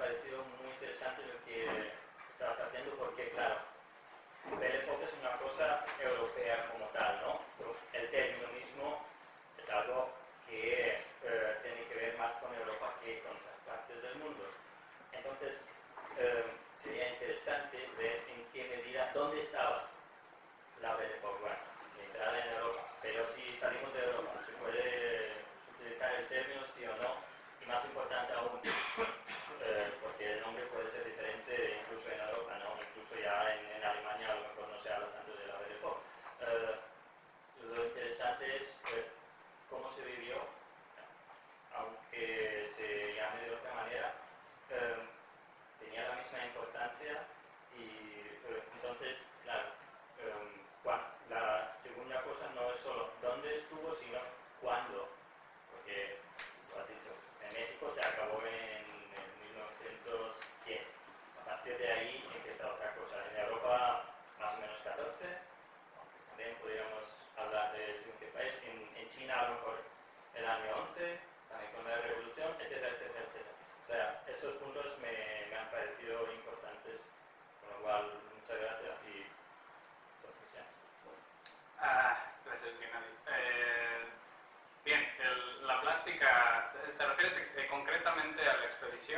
parecido muy interesante lo que estabas haciendo, porque claro, Belle Époque es una cosa europea como tal, ¿no? El término mismo es algo que tiene que ver más con Europa que con otras partes del mundo. Entonces, sería interesante ver en qué medida, dónde estaba la Belle Époque. Bueno, literal en Europa, pero si salimos de Europa, ¿se puede utilizar el término sí o no? Y más importante aún, porque el nombre puede ser diferente incluso en Europa, ¿no? Incluso ya en Alemania a lo mejor no se habla tanto de la Belle Époque. Lo interesante es cómo se vivió, aunque se llame de otra manera, tenía la misma importancia y entonces, claro, la segunda cosa no es solo dónde estuvo, sino cuándo, porque lo has dicho, en México se acabó en 1910, a partir de ahí empieza otra cosa, en Europa más o menos 14, aunque también podríamos hablar de según qué país, en China a lo mejor el año 11, también con la revolución, etcétera, etcétera, etcétera. O sea, estos puntos me han parecido importantes, con lo cual muchas gracias y gracias, Gennady. Bien, la plástica, ¿te refieres concretamente a la expedición?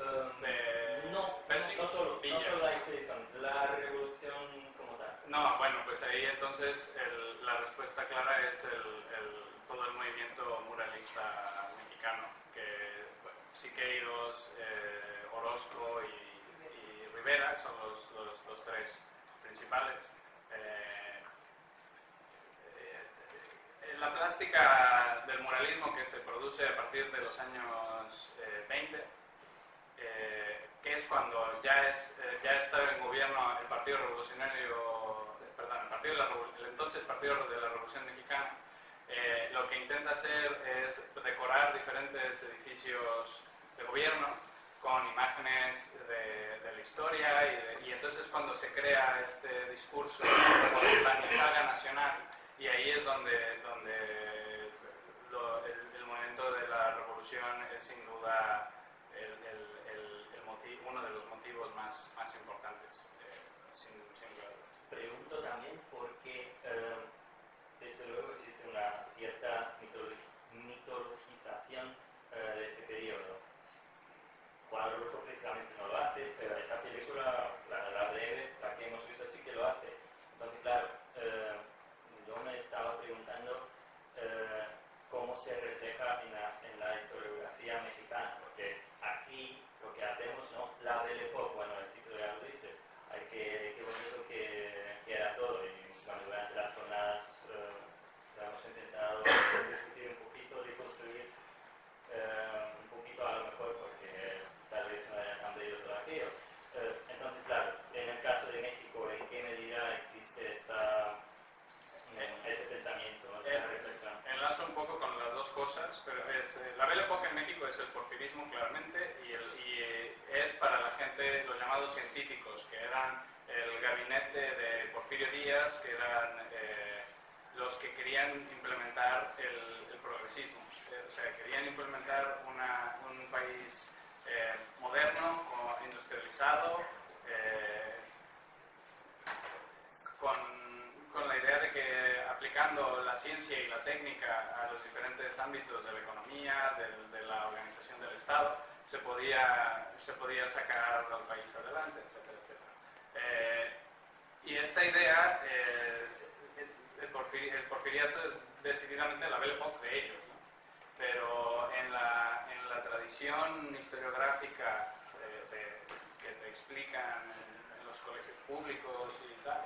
No solo la expedición, la revolución como tal. No, bueno, pues ahí entonces la respuesta clara es todo el movimiento muralista mexicano, que bueno, Siqueiros, Orozco y Rivera son los tres principales. La plástica del muralismo que se produce a partir de los años 20, que es cuando ya estaba en gobierno el Partido Revolucionario, el entonces Partido de la Revolución Mexicana, lo que intenta hacer es decorar diferentes edificios de gobierno con imágenes de la historia y entonces cuando se crea este discurso de la nizaga nacional. Y ahí es donde el movimiento de la revolución es sin duda uno de los motivos más importantes, sin duda. Pregunto también porque desde luego existe una cierta mitologización de este periodo. Juan Rulfo precisamente no lo hace, pero esta película, la breve, la que hemos visto, sí que lo hace. Entonces, claro, yo me estaba preguntando cómo se refleja en la historiografía mexicana, porque aquí lo que hacemos, ¿no? La Belle Époque, bueno, el título ya lo dice, qué bonito que era todo, y bueno, durante las jornadas hemos intentado discutir un poquito, reconstruir un poquito a lo mejor, porque tal vez no era tan bello todo aquello. Entonces, claro, en el caso de México, ¿en qué medida existe este pensamiento, esta reflexión? Enlazo un poco con las dos cosas, pero la Belle Époque en México es el porfirismo claramente y es para la gente, los llamados científicos, que eran el gabinete de Porfirio Díaz, que eran los que querían implementar el progresismo, o sea, querían implementar un país moderno, industrializado, con la idea de que aplicando la ciencia y la técnica a los diferentes ámbitos de la economía, de la organización del Estado, se podía sacar al país adelante, etcétera, etcétera. Y esta idea, el porfiriato es decididamente la Belle Époque de ellos, ¿no? Pero en la tradición historiográfica que te explican en los colegios públicos y tal,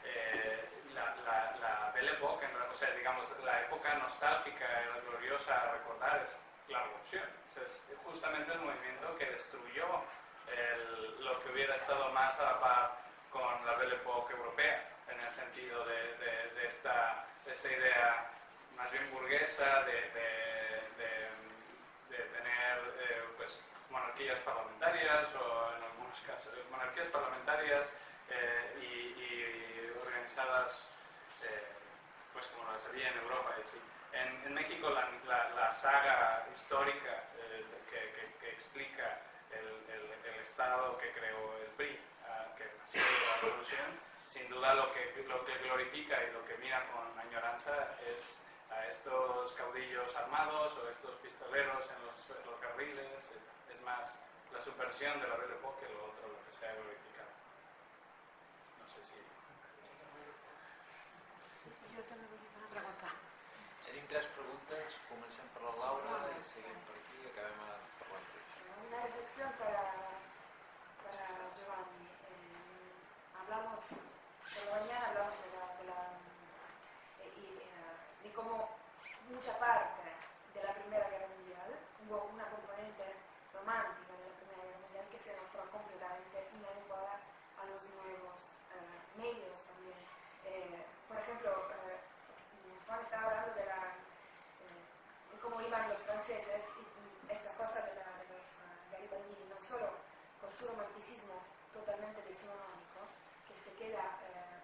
la Belle Époque, o sea, digamos, la época nostálgica y la gloriosa a recordar es la revolución. O sea, es justamente el movimiento que destruyó lo que hubiera estado más a la par con la Belle Époque europea, en el sentido de esta idea más bien burguesa de tener pues, monarquías parlamentarias o en algunos casos monarquías parlamentarias y organizadas pues como las había en Europa. En México la saga histórica que explica el Estado que creó el PRI, que nació de la revolución. Sin duda lo que glorifica y lo que mira con añoranza es a estos caudillos armados o estos pistoleros en los carriles. Es más la subversión de la Belle Époque que lo otro, lo que se ha glorificado. No sé si... Jo també volia preguntar. Tenim 3 preguntes, comencem per la Laura i seguim per aquí i acabem parlant per això. Una reflexión para Giovanni. Por la mañana hablamos de cómo mucha parte de la Primera Guerra Mundial hubo una componente romántica de la Primera Guerra Mundial que se mostró completamente inadecuada a los nuevos medios también. Por ejemplo, Juan estaba hablando de cómo iban los franceses y esa cosa de los Garibaldi, no solo con su romanticismo totalmente decimonónico, que se quedan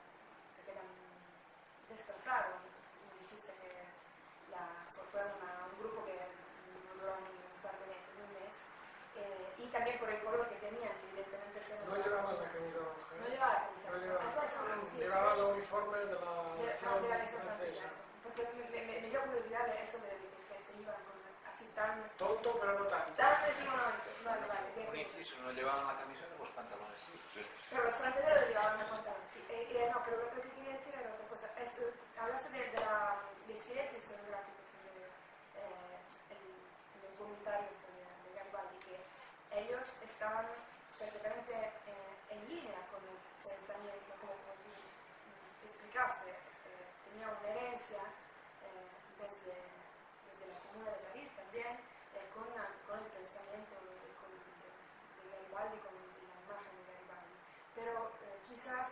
destrozados. Dijiste que fue un grupo que no duró ni un par de meses, ni un mes, y también por el color que tenían, que evidentemente se no llevaban la camisa roja. No llevaba la camisa roja. Llevaban el uniforme de la Legión francesa. Porque me dio curiosidad de eso de que se iban así tan... Tonto, pero no tanto. Tan decimonónicos, vale. Un inciso, no llevaban la camiseta, pues pantalones sí. Pero los franceses lo llevaban a pantalón, sí. No, pero lo que quería decir era otra cosa. Hablaste del silencio historiográfico sobre los voluntarios de Garibaldi, que ellos estaban perfectamente en línea con el pensamiento, como tú explicaste. Tenía una herencia desde la Comuna de París también, con el pensamiento de Garibaldi, con la imagen de Garibaldi. Pero quizás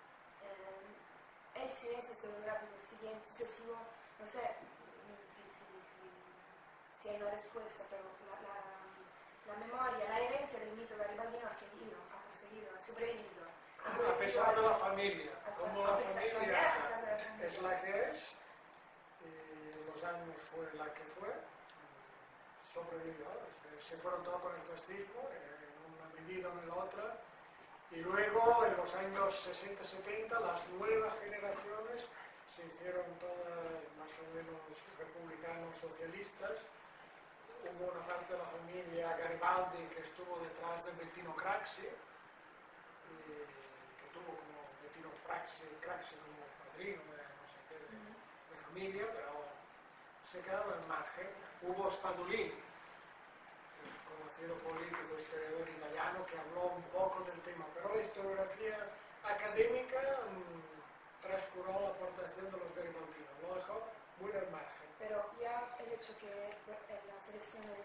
el silencio historiográfico siguiente, sucesivo, no sé si hay una respuesta, pero la memoria, la herencia del mito garibaldino ha proseguido, ha sobrevivido. A pesar de la familia, como la familia es la que es, y los años fue la que fue, sobrevivió. Se fueron todos con el fascismo, en una medida o en la otra, y luego en los años 60-70 las nuevas generaciones se hicieron todas más o menos republicanos socialistas. Hubo una parte de la familia Garibaldi que estuvo detrás de Bettino Craxi, que tuvo como Bettino Craxi como padrino de no sé qué, de familia, pero se quedaron al margen. Hubo Spadolini, conocido político, historiador italiano, que habló un poco del tema, pero la historiografía académica transcurrió la aportación de los garibaldinos, lo dejó muy al margen. Pero ya el hecho que en las elecciones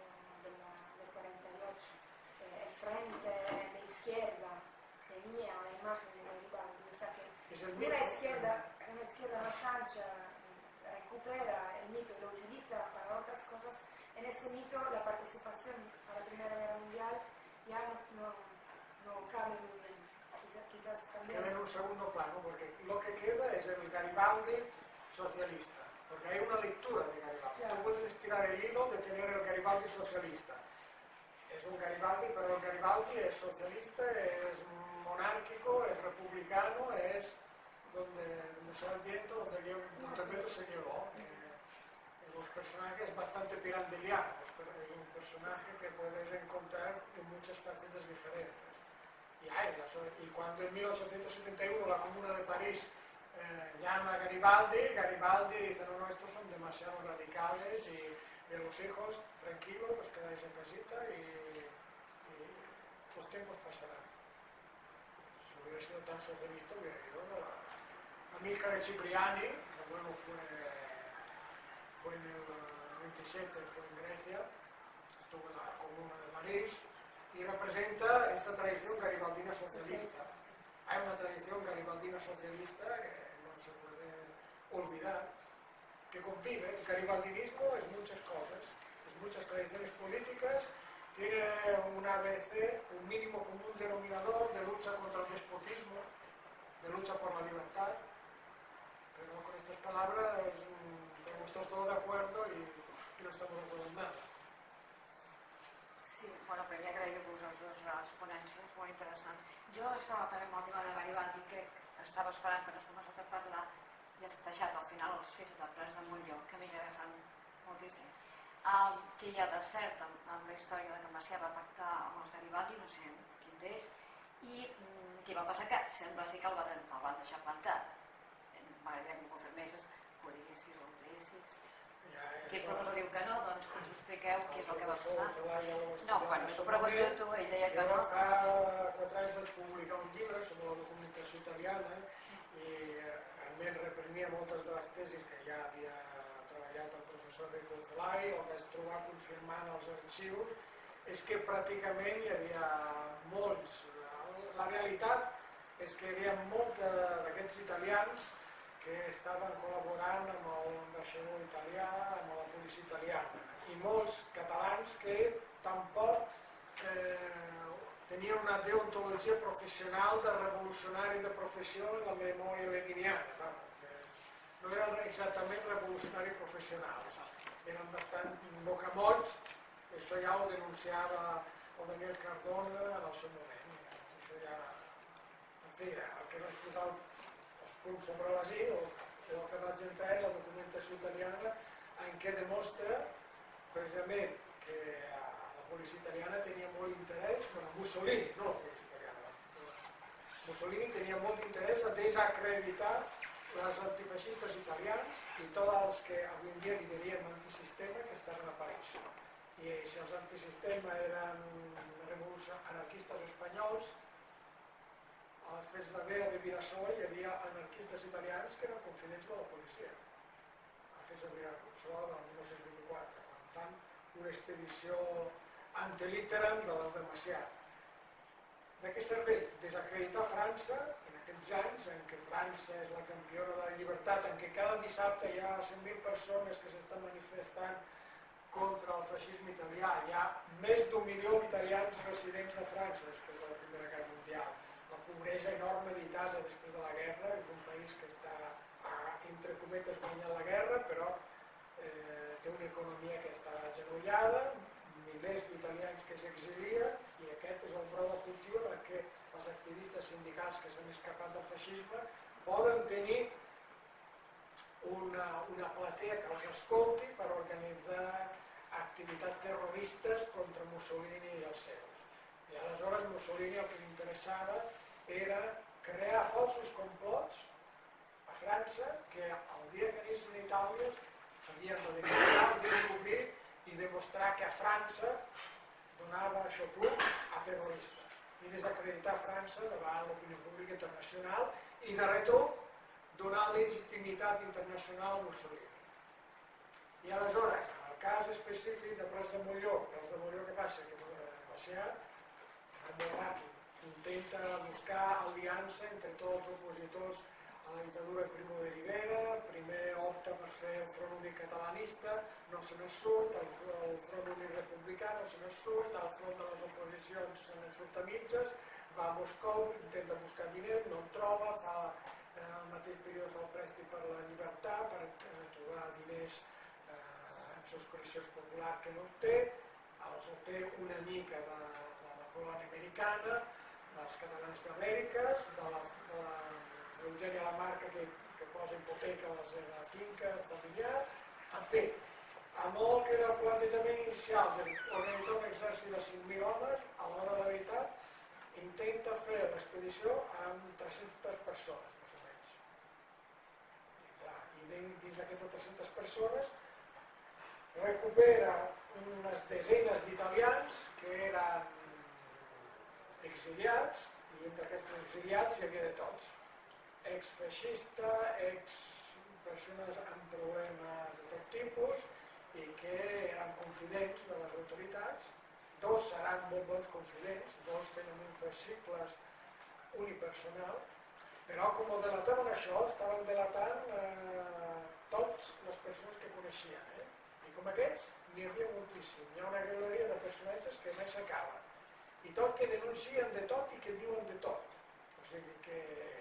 del 48 el frente de izquierda tenía una imagen de Garibaldi, o sea que una izquierda más ancha recupera el mito y lo utiliza para otras cosas. En ese mito la participación a la Primera Guerra Mundial ya no cabe muy bien. Quizás también... Queda en un segundo plano, porque lo que queda es el Garibaldi socialista, porque hay una lectura de Garibaldi. Claro. Tú puedes estirar el hilo de tener el Garibaldi socialista. Es un Garibaldi, pero el Garibaldi es socialista, es monárquico, es republicano, es donde se va el viento, donde el viento se llevó. Los personajes bastante pirandelianos, pero es un personaje que puedes encontrar en muchas facetas diferentes. Y cuando en 1871 la Comuna de París llama a Garibaldi dice, no, estos son demasiado radicales y los hijos, tranquilos, os quedáis en casita y los tiempos pasarán. Si hubiera sido tan socialista hubiera ido a Amílcar Cipriani, que luego fue en el 97, fue en Grecia, estuvo en la Comuna de París y representa esta tradición garibaldina socialista. Hay una tradición garibaldina socialista que no se puede olvidar, que convive. El garibaldinismo es muchas cosas, es muchas tradiciones políticas, tiene un ABC, un mínimo común denominador de lucha contra el despotismo, de lucha por la libertad, pero con estas palabras estamos todos de acuerdo y no estamos de acuerdo en nada. Sí, bueno, primer agrair-vos els dos les molt interessant. Jo estava també amb el tema de Garibaldi, crec que estava esperant que no s'ho m'ha a parlar i has deixat al final els fets de Prats de Montllor, que m'interessen moltíssim. Que hi ha de cert amb la història de que Macià va pactar amb els Garibaldi, no sé quin d'ells, i què va passar? Que sembla ser que el van deixar plantat. M'agradaria que m'ho confirmessis, que ho diguessis o ho diguessis. Que el professor diu que no, doncs que ens ho expliqueu què és el que va passar. No, quan m'ho pregunto tu, ell deia que no. Fa 4 anys vaig publicar un llibre sobre la documentació italiana i realment reprimia moltes de les tesis que ja havia treballat el professor Rico Zelai, el vaig trobar confirmant els arxius, és que pràcticament hi havia molts. La realitat és que hi havia molts d'aquests italians que estaven col·laborant amb l'ambaixador italià, amb la policia italiana, i molts catalans que tampoc tenien una deontologia professional de revolucionari de professió en la memòria leniniana. No eren exactament revolucionaris professionals, eren bastant bocamolls, això ja ho denunciava el Daniel Cardona en el seu moment. Això ja, en fi, el que vaig posar els punts sobre les i, o el que vaig entrar és la documentació italiana en què demostra precisament que la policia italiana tenia molt interès, bueno, Mussolini, no la policia italiana, Mussolini tenia molt interès a desacreditar les antifeixistes italians i tots els que avui en dia li dirien antisistema que estaven a París. I si els antisistema eren anarquistes espanyols, a les fets de Vera de Vidasoa hi havia anarquistes italians que eren confidents de la policia. A les fets de Vidasoa del 1924, quan fan una expedició antelitteram de les de Macià. De què serveix? Desacreditar França en aquells anys en què França és la campiona de la llibertat, en què cada dissabte hi ha 100.000 persones que s'estan manifestant contra el feixisme italià. Hi ha més d'1 milió d'italians residents de França després de la Primera Guerra Mundial. La pobresa enorme d'Itàlia després de la guerra, és un país que està, entre cometes, guanyant la guerra, però té una economia que està agenollada, milers d'italians que s'exilien, i aquest és el brou de cultiu en què els activistes sindicals que s'han escapat del feixisme poden tenir una platea que els escolti per organitzar activitats terroristes contra Mussolini i els seus. I aleshores Mussolini el que li interessava era crear falsos complots a França que el dia que anessin a Itàlia s'havien de demostrar, descobrir i demostrar que a França donava xopluc a terroristes i desacreditar França davant l'opinió pública internacional i de retruc donar legitimitat internacional a Mussolini. I aleshores, en el cas específic de Prats de Montllor, què passa? Que Macià serà molt ràpid, intenta buscar aliança entre tots els opositors a la dictadura de Primo de Rivera, primer opta per fer el Front Únic Catalanista, no se n'en surt, el Front Únic Republicà no se n'en surt, el Front de les Oposicions se n'en surt a mitges, va a Moscou, intenta buscar diner, no en troba, en el mateix període fa el prèstic per la llibertat, per trobar diners en subscripcions populars que no en té, els té una mica de la colònia americana, dels catalans d'Amèriques, de l'Eugènia Lamarca que posa hipoteca a la seva finca familiar, en fi, amb el que era el plantejament inicial d'organitzar un exèrcit de 5.000 homes, a l'hora de la veritat intenta fer l'expedició amb 300 persones, més o menys. I dins d'aquestes 300 persones recupera unes desenes d'italians que eren exiliats, i entre aquests exiliats hi havia de tots. Ex-feixista, ex-persones amb problemes de tot tipus i que eren confidents de les autoritats. 2 seran molt bons confidents, 2 tenen un fascicles unipersonal, però com ho delataven això, estaven delatant tots les persones que coneixien. I com aquests, n'hi havia moltíssim. Hi ha una galeria de personatges que mai s'acaben. I tot que denuncien de tot i que diuen de tot. O sigui que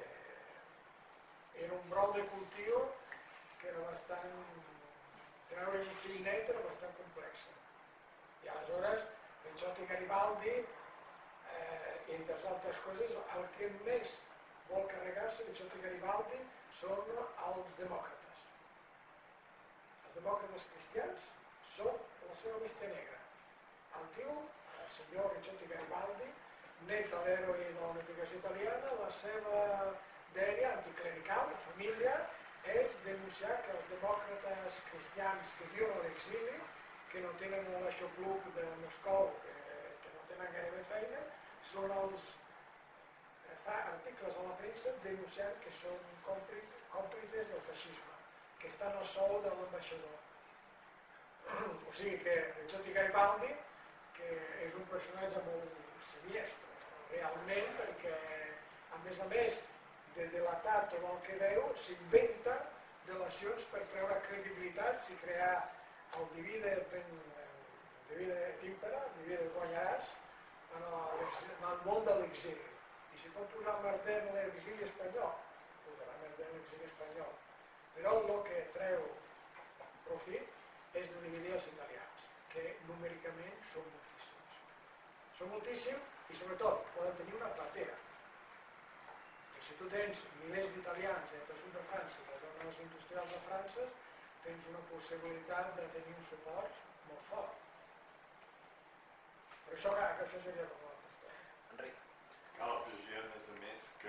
era un brou de cultiu que era bastant... treure un fil net era bastant complex. I aleshores, Ricciotti i Garibaldi, entre entre altres coses, el que més vol carregar-se Ricciotti Garibaldi són els demòcrates. Els demòcrates cristians són la seva bèstia negra. El tio, el senyor Ricciotti Garibaldi, net de l'heroi de la unificació italiana, la seva dèria anticlerical, de família, és denunciar que els demòcrates cristians que viuen a l'exili, que no tenen l'aixopluc de Moscou, que no tenen gairebé feina, són els... fa articles a la premsa denunciant que són còmplices del feixisme, que estan al sou de l'ambaixador. O sigui que Ricciotti Garibaldi, que és un personatge molt siniestro, realment, perquè a més de delatar tot el que veu, s'inventa delacions per treure credibilitats i crear el divide t'impera, divide guanyaràs, en el món de l'exili. I si pot posar merder en l'exili espanyol, posarà merder en l'exili espanyol. Però el que treu profit és de dividir els italians, que numèricament són moltíssims. Són moltíssims i sobretot poden tenir una platera. Si tu tens milers d'italians entre el sud de França i les zones industrials de França, tens una possibilitat de tenir un suport molt fort. Per això que això seria com una qüestió. Enric. Cal afegir, a més, que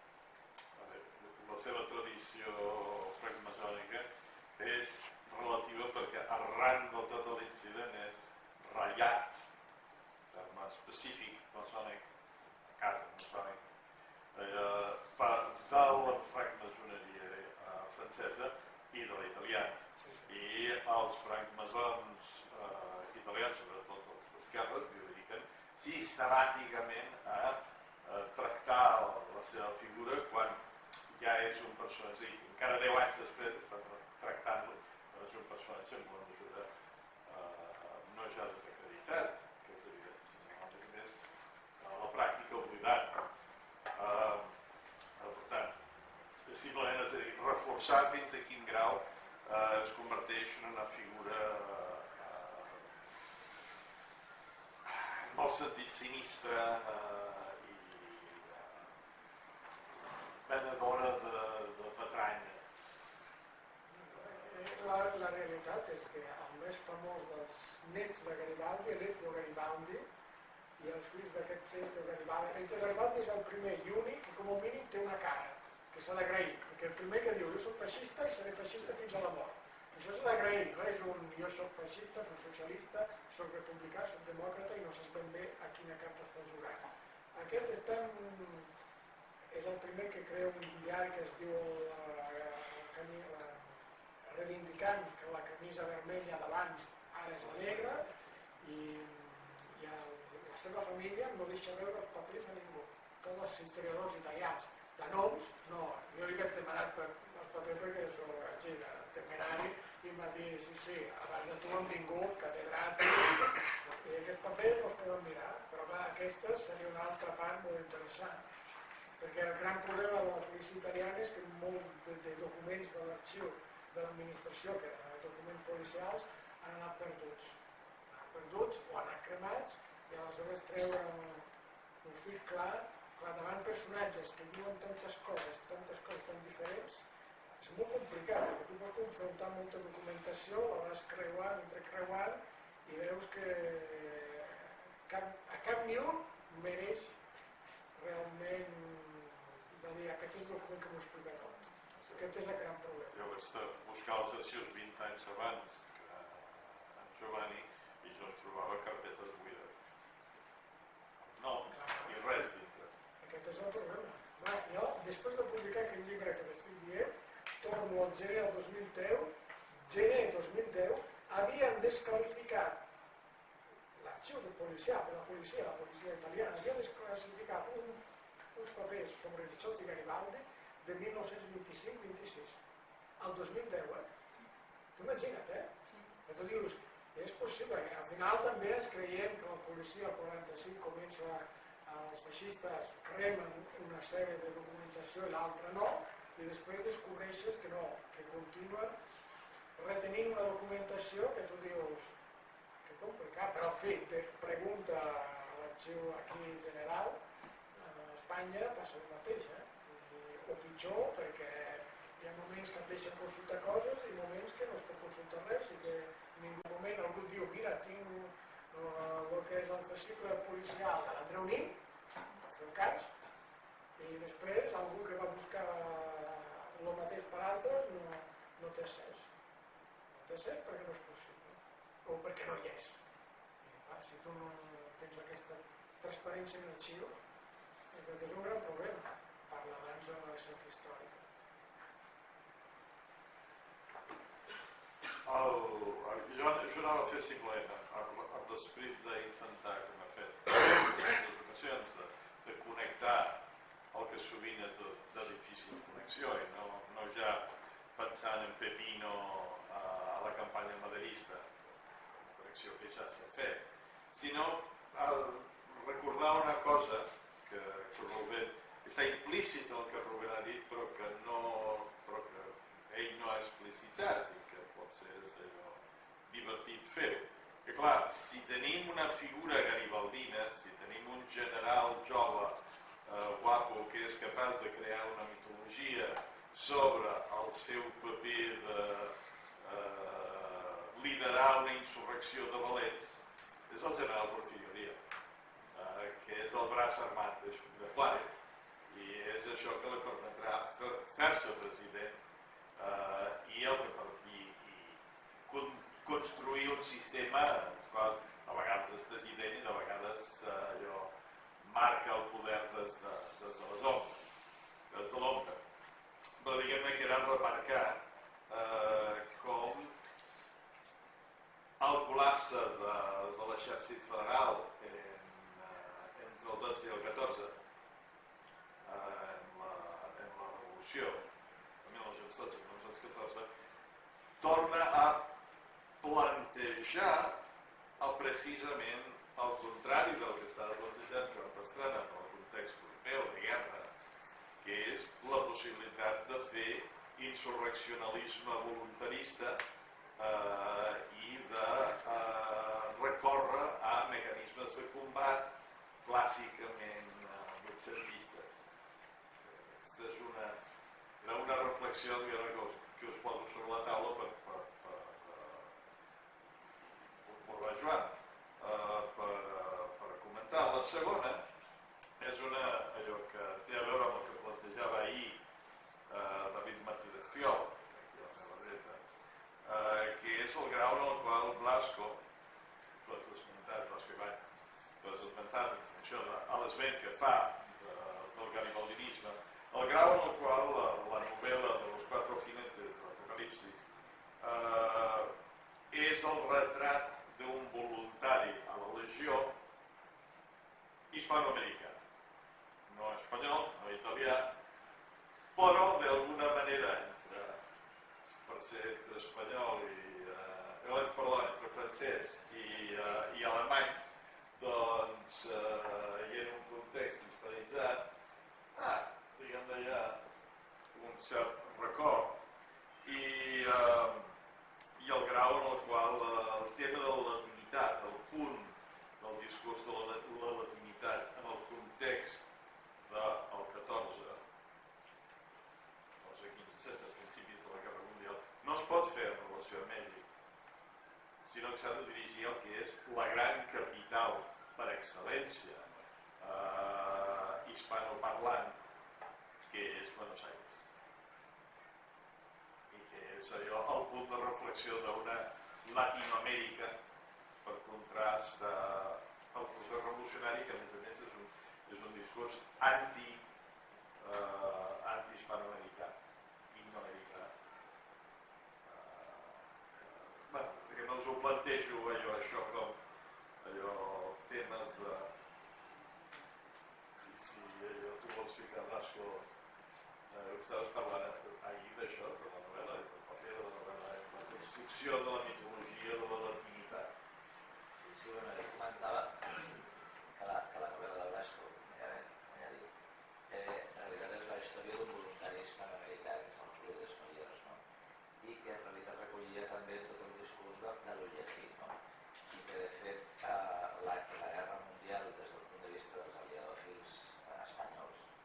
la seva tradició francmaçònica és relativa perquè arran de tot l'incident és ratllat, terme específic maçònic, a casa maçònic, de la francmaçoneria francesa i de la italiana. I els francmaçons italians, sobretot els d'esquerres, dediquen sistemàticament a tractar la seva figura quan ja és un personatge, i encara 10 anys després estan tractant-lo, és un personatge en bona mesura no ja desacreditat, que és evident, sinó a més a la pràctica oblidat. Per tant, simplement és a dir, reforçar fins a quin grau es converteix en una figura en el sentit sinistre i venedora de patranyes. La realitat és que el més famós dels nets de Garibaldi, Ezio Garibaldi, i els fills d'aquest Ezio Garibaldi. Ezio Garibaldi és el primer i únic que com a mínim té una cara, que s'ha d'agrair, perquè el primer que diu jo soc feixista i seré feixista fins a la mort. Això s'ha d'agrair, no és un jo soc feixista, soc socialista, soc republicà, soc demòcrata i no saps ben bé a quina carta està jugant. Aquest és el primer que crea un diari que es diu reivindicant que la camisa vermella d'abans ara és la negra i la seva família no deixa veure els papers a ningú. Tots els historiadors italians de noms, no, jo li vaig demanar per els papers perquè soc així de temerari i em va dir, sí, abans de tu han vingut catedràtics i aquests papers els poden mirar, però clar, aquesta seria una altra part molt interessant, perquè el gran problema de la policia italiana és que molts de documents de l'arxiu de l'administració, que eren documents policials, han anat perduts. O han anat cremats i aleshores treure un fil clar davant personatges que diuen tantes coses tan diferents, és molt complicat, perquè tu pots confrontar molta documentació, la vas entrecreuant i veus que a cap ni un mereix realment de dir aquest és el document que m'ho explica tot. Aquest és el gran problema. Jo vaig buscar els arxius 20 anys abans que en Giovanni i jo trobava carpetes buides. No, i res dintre. Aquest és el problema. Jo, després de publicar aquest llibre que t'estic dient, torno al gener del 2010, havien desclassificat l'arxiu de policia, la policia italiana, havia desclassificat uns papers sobre Ricciotti Garibaldi de 1925-26, al 2010, Tu imagina't, que tu dius, és possible, al final també ens creiem que la policia al 45 comença, els feixistes cremen una sèrie de documentació i l'altra no, i després descobreixes que no, que continuen retenint una documentació que tu dius, que complicat, però en fi, te pregunta a l'arxiu aquí general Espanya passa el mateix, o pitjor, perquè hi ha moments que et deixen consultar coses i moments que no es pot consultar res i que en ningú moment algú et diu mira, tinc el que és el fascicle policial de l'Andreu Nin, per fer un cas, i després algú que va buscar el mateix per altres no té accés. No té accés perquè no és possible, o perquè no hi és. I, clar, si tu no tens aquesta transparència en arxius, aquest és un gran problema. Parla abans de la recerca històrica. Jo anava a fer simplement amb l'esperit d'intentar, com he fet en aquestes ocasions, de connectar el que sovint és de difícil connexió i no ja pensant en Pepino a la campanya maderista, una connexió que ja s'ha fet, sinó recordar una cosa que Rubén està implícit en el que Rubén ha dit però que ell no ha explicitat i que potser és allò divertit fer-ho. Que clar, si tenim una figura garibaldina, si tenim un general jove guapo que és capaç de crear una mitologia sobre el seu paper de liderar una insurrecció de valents, és el general Porfirio Díaz, que és el braç armat de Juárez, i és això que li permetrà fer-se president i construir un sistema en el qual a vegades és president i de vegades allò marca el poder des de les ombres, des de l'ombra. Però diguem-ne que era remarcar com el col·lapse de l'exèrcit federal entre el 12 i el 14 en la revolució de 1912-1914 torna a plantejar precisament el contrari del que estava plantejant Joan Pastrana en el context europeu de guerra, que és la possibilitat de fer insurreccionalisme voluntarista i de recórrer a mecanismes de combat clàssicament mitjantistes. Aquesta és una reflexió que us poso sobre la taula per Joan, per comentar. La segona és allò que té a veure amb el que plantejava ahir David Martí de Fiol, aquí a la meva dreta, que és el grau en el qual Blasco, tu has esmentat, Blasco Ibáñez, tu has esmentat en funció de l'esment que fa del garibaldinisme, el grau en el qual la novel·la de los cuatro jinetes de l'Apocalipsis és el retrat d'un voluntari a la legió hispanoamericà, no espanyol, no italià, però d'alguna manera per ser entre espanyol entre francès i alemany, doncs i en un context hispanitzat, diguem-ne hi ha un cert record i el grau en el qual el tema de la latinitat, el punt del discurs de la latinitat en el context del 14, 15, 16, principis de la Guerra Mundial, no es pot fer en relació amb Mèxic, sinó que s'ha de dirigir al que és la gran capital per excel·lència hispanoparlant, que és Buenos Aires. És allò el punt de reflexió d'una Latinoamèrica per contrast al procés revolucionari, que a més és un discurs anti-hispanoamericà i no americà. Perquè no us ho plantejo això com temes de si tu vols ficar Blasco, estaves parlant ahir d'això, de la novel·la, la construcció de la mitologia de la latinitat. Sí, bueno, ell comentava que la novel·la de Blasco, m'ha dit, en realitat és la història d'un voluntari hispanoamericà, que és el Julio Desnoyers, no? I que en realitat recollia també tot el discurs de l'Ullací, no? I que de fet la guerra mundial des del punt de vista dels aliadòfils espanyols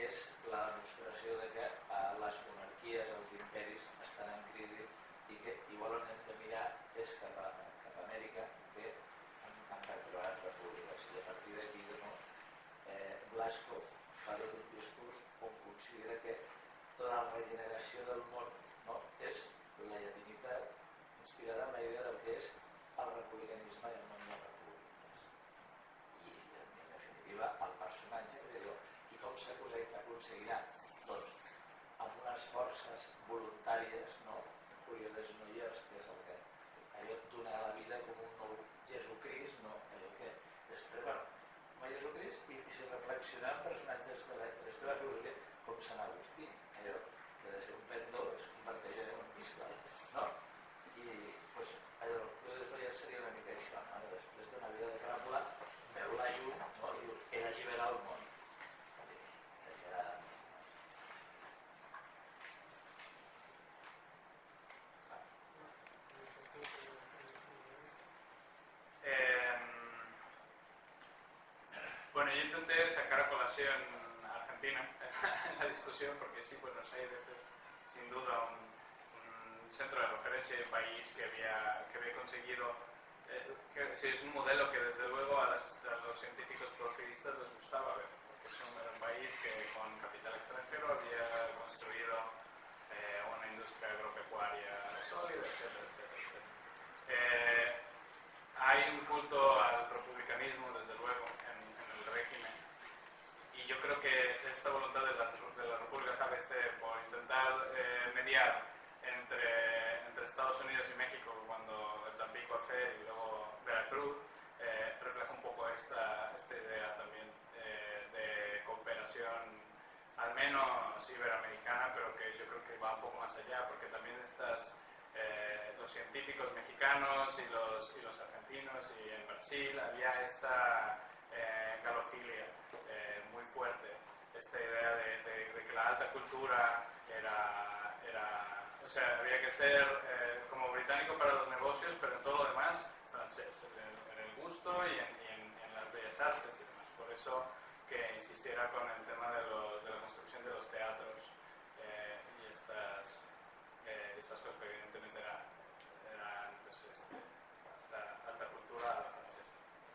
és la demostració de que les monarquies, els imperis estan en crisi i que igual on hem de mirar és cap a Amèrica, que han retrobat repúbliques. I a partir d'aquí, Blasco fa tot un discurs on considera que tota la regeneració del món és la llatinitat inspirada en la idea del que és el republicanisme i el món de les repúbliques. I, en definitiva, el personatge que diu, i com s'aconseguirà? Doncs amb unes forces voluntàries, Julio Desnoyers, que és el que allò dona a la vida com un nou Jesucrist, allò que després, com a Jesucrist, i si reflexionar en personatges de la filosofia com Sant Agustí, allò que de ser un pendó es converteix en un bisbe, I allò, Julio Desnoyers seria una mica això, després d'una vida de cràpula, veu la llum, i diu, he d'alliberar el món. Exagerada. Bueno, yo intenté sacar a colación a Argentina en la discusión porque sí, Buenos Aires es sin duda un centro de referencia y un país que había conseguido, es un modelo que desde luego a los científicos porfiristas les gustaba ver, porque era un país que con capital extranjero había construido una industria agropecuaria sólida, etcétera, etcétera, etcétera. Hay un culto al republicanismo, desde luego, en el régimen, y yo creo que esta voluntad de las repúblicas ABC por intentar mediar entre Estados Unidos y México, cuando el Tampico Affair y luego Veracruz, refleja un poco esta idea también de cooperación, al menos iberoamericana, pero que yo creo que va un poco más allá, porque también los científicos mexicanos y los argentinos y en Brasil había esta galofilia muy fuerte, esta idea de que la alta cultura o sea, había que ser como británico para los negocios, pero en todo lo demás francés, en el gusto y en las bellas artes y demás. Por eso que insistiera con el tema de la construcción de los teatros y estas cosas que evidentemente eran pues, alta cultura a la francesa.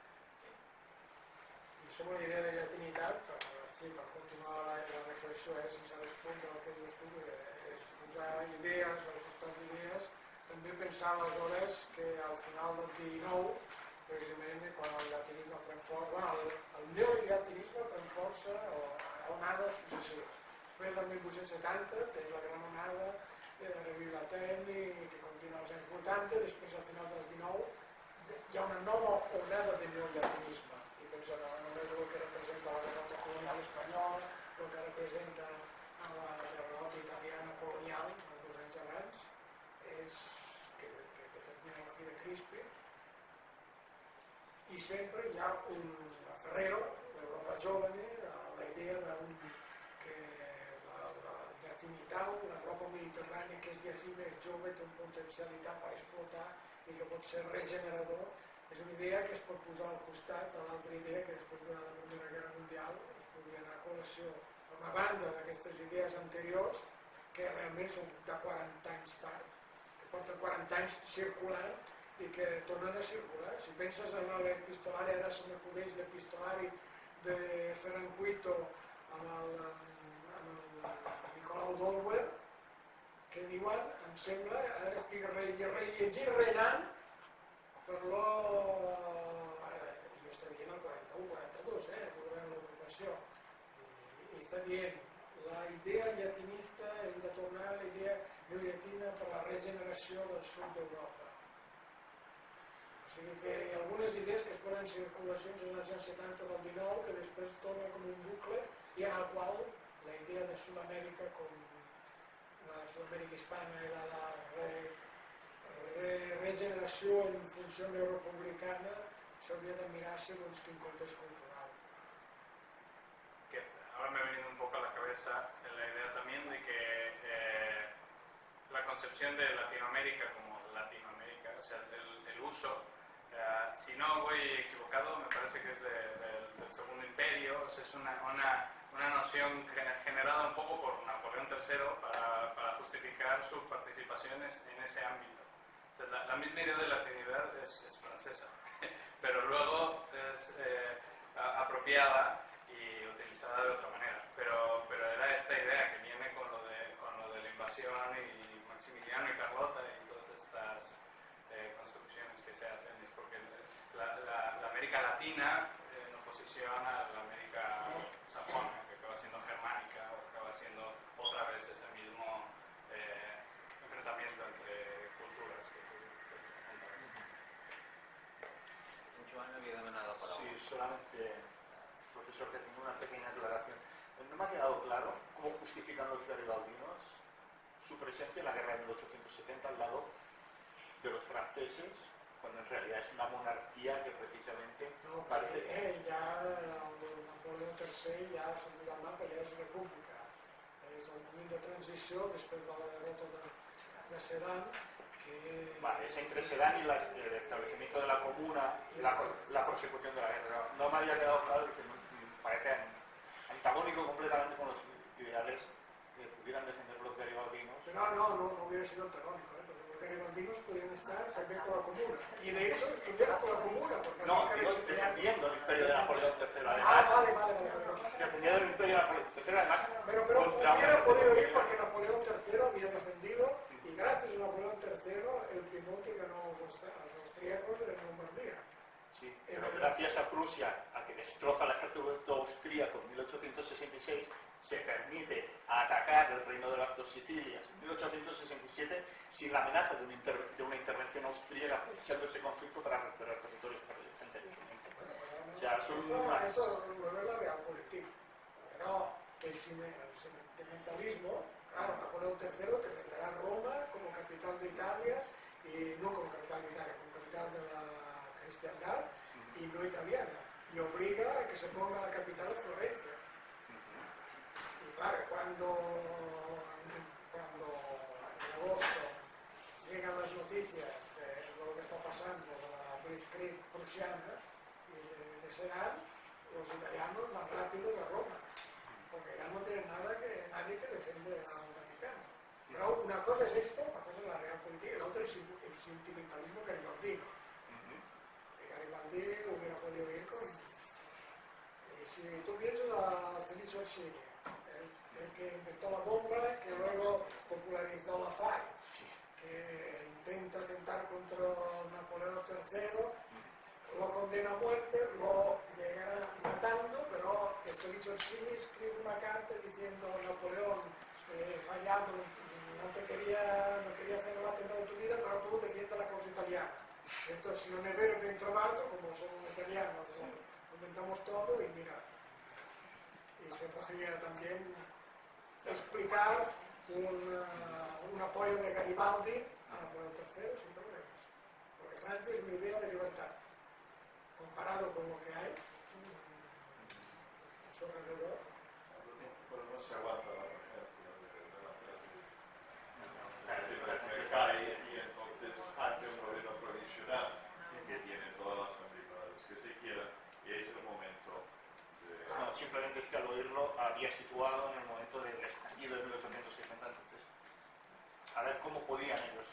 I som una idea de llatinitat, per continuar la reflexió, sense respondre al que dius tu, és posar idees al costat d'idees. També pensar aleshores que al final del XIX, precisament quan el llatinisme pren força, el neollatinisme pren força o onades successives. Després del 1870 tens la gran onada de Revillaten que continua als anys 80, després al final dels 19 hi ha una nova onada de neollatinisme. I penso només el que representa la derrota colonial espanyola, el que representa la derrota italiana colonial, els 2 anys abans, és que termina la fi de Crispi. I sempre hi ha un Ferrero, l'Europa jove, la idea que la llatinitat, l'Europa mediterrània que és llatina, és jove, té una potencialitat per explotar i que pot ser regenerador. És una idea que es pot posar al costat de l'altra idea que després durant la Primera Guerra Mundial es podria anar a col·lació a una banda d'aquestes idees anteriors que realment són de 40 anys tard, que porten 40 anys circulant i que tornen a circular. Si penses en l'epistolari, ara se m'acudeix l'epistolari de Ferran Cuito amb el Nicolau Dolwer, que diuen, em sembla, ara estic rellegint Renan, per jo està dient el 41-42, durant l'ocupació, i està dient la idea llatinista hem de tornar a la idea neollatina per la regeneració del sud d'Europa. O sigui que hi ha algunes idees que es ponen en circulacions en els anys 70 del 19 que després tornen com un bucle i en el qual la idea de Sud-amèrica com la Sud-amèrica hispana i la regeneració en funció neorepublicana s'hauria de mirar segons quin context cultural. Que ahora me ha venido un poco a la cabeza la idea también de que la concepción de Latinoamérica como Latinoamérica, o sea, el uso si no voy equivocado, me parece que es del Segundo Imperio. O sea, es una noción generada un poco por Napoleón III para justificar su participación en ese ámbito. Entonces, la misma idea de latinidad es francesa, pero luego es apropiada y utilizada de otra manera. Pero era esta idea que viene con lo de la invasión y Maximiliano y Carlota y todas estas construcciones que se hacen, es porque la América Latina en oposición a la América sajona, que acaba siendo germánica, o acaba siendo otra vez ese mismo enfrentamiento entre culturas que Joan había demanado la palabra. Sí, solamente, profesor, que tengo una pequeña aclaración. No me ha quedado claro cómo justifican los garibaldinos su presencia en la guerra de 1870 al lado de los franceses, cuando en realidad es una monarquía que precisamente No, parece... ya Napoleón III ja ha sortit al mapa, ja és república. És el moment de transició després de la derrota de Sedan, que... Vale, es entre Sedan y el establecimiento de la comuna, la persecución de la guerra. No me había quedado claro, que me parece antagónico completamente con los ideales que pudieran defender los garibaldinos. No hubiera sido antagónico, porque los garibaldinos podrían estar también con la comuna. Y de hecho estuvieron con la comuna. No, digo, defendiendo el imperio de Napoleón III, además. Ah, vale. Defendiendo el imperio de Napoleón III, además. Pero contra hubiera podido ir porque Napoleón III había defendido, y gracias a Napoleón III el Piemonte ganó a los austríacos en Lombardía. Sí, pero gracias a Prusia, a que destroza el ejército austríaco en 1866, se permite atacar el reino de las dos Sicilias en 1867 sin la amenaza de una intervención austríaca, aprovechando ese conflicto para recuperar territorios perdidos anteriormente. O sea, Esto lo es la realpolitik, pero el sentimentalismo, claro, Napoleón III defenderá Roma como capital de Italia, y no como capital de Italia, como capital de la cristiandad y no italiana, y obliga a que se ponga la capital en Florencia. Y claro, cuando en agosto llegan las noticias de lo que está pasando, la Blitzkrieg prusiana y de Sedan, los italianos van rápidos a Roma, porque ya no tienen nadie que defiende al Vaticano. Pero una cosa es esto, una cosa es la realpolitik, y la otra es el sentimentalismo garibaldino. Garibaldi hubiera podido ir con... si tú piensas a Felice Orsini, el que inventó la bomba, que luego popularizó la FAI, que intenta atentar contra Napoleón III, lo condena a muerte, lo llegará matando, pero Felice Orsini escribe una carta diciendo: Napoleón, fallado, no quería hacer el atentado de tu vida, però tu defiende la causa italiana. Esto, si non è vero, ben trovato, como somos italianos, lo inventamos todo y mira. Y se podría también explicar un apoyo de Garibaldi a Napoleón III sin problemas. Porque Francia es una idea de libertad. Comparado con lo que hay a su alrededor. Pero no se aguanta la emergencia de la crisis. Que cae y entonces ante un gobierno provisional que tiene todas las ambigüedades que se quieran, y es el momento de... No, simplemente es que al oírlo había situado en el momento del estallido de 1870, entonces a ver cómo podían ellos